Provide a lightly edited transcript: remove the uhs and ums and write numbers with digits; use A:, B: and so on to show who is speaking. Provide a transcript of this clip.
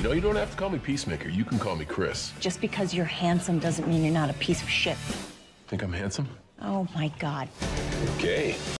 A: You know, you don't have to call me Peacemaker. You can call me Chris.
B: Just because you're handsome doesn't mean you're not a piece of shit.
A: Think I'm handsome?
B: Oh, my God.
A: Okay.